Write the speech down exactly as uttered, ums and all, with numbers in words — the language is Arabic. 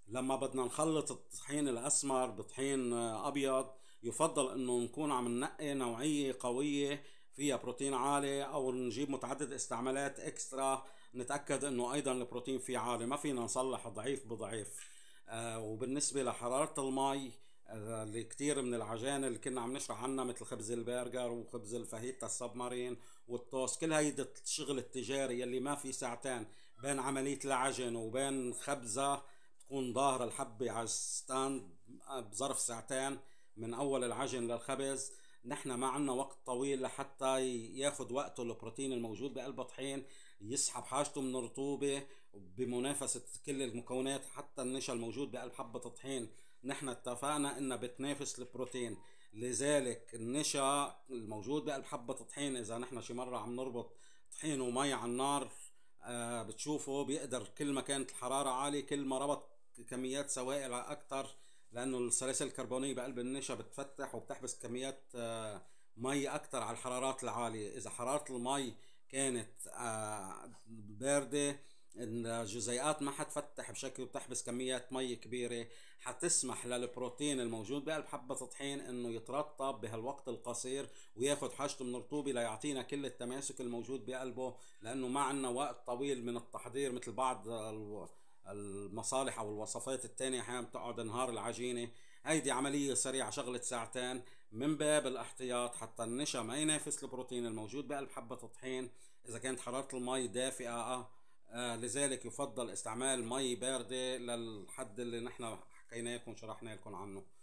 لما بدنا نخلط الطحين الأسمر بطحين آه، أبيض، يفضل إنه نكون عم ننقي نوعية قوية فيها بروتين عالي، أو نجيب متعدد استعمالات إكسترا نتأكد إنه أيضا البروتين فيه عالي. ما فينا نصلح ضعيف بضعيف. آه وبالنسبة لحرارة المي، آه، اللي كتير من العجائن اللي كنا عم نشرح عنها مثل خبز البرجر وخبز الفاهيتا السبمارين والتوست، كل هيدا الشغل التجاري يلي ما في ساعتين بين عملية العجن وبين خبزة تكون ظاهرة الحبة على الستاند بظرف ساعتين من أول العجن للخبز. نحن ما عنا وقت طويل لحتى ياخد وقته البروتين الموجود بقلب الطحين يسحب حاجته من الرطوبة بمنافسة كل المكونات. حتى النشا الموجود بقلب حبة الطحين نحن اتفقنا انها بتنافس البروتين، لذلك النشا الموجود بقلب حبة الطحين اذا نحن شي مرة عم نربط طحين ومي على النار، آه بتشوفوا بيقدر كل ما كانت الحرارة عالية كل ما ربط كميات سوائل أكتر، لأنه السلاسل الكربونية بقلب النشا بتفتح وبتحبس كميات آه مي أكتر على الحرارات العالية. إذا حرارة المي كانت آه باردة، الجزيئات ما حتفتح بشكل وتحبس كميات مي كبيرة، حتسمح للبروتين الموجود بقلب حبة الطحين انه يترطب بهالوقت القصير وياخد حاجته من الرطوبة ليعطينا كل التماسك الموجود بقلبه. لانه ما عنا وقت طويل من التحضير مثل بعض المصالح او الوصفات التانية احيانا بتقعد نهار العجينة. هيدي عملية سريعة شغلة ساعتين من باب الاحتياط حتى النشا ما ينافس البروتين الموجود بقلب حبة الطحين اذا كانت حرارة المي دافئة. آه لذلك يفضل استعمال مي باردة للحد اللي نحن حكينا لكم شرحنا لكم عنه.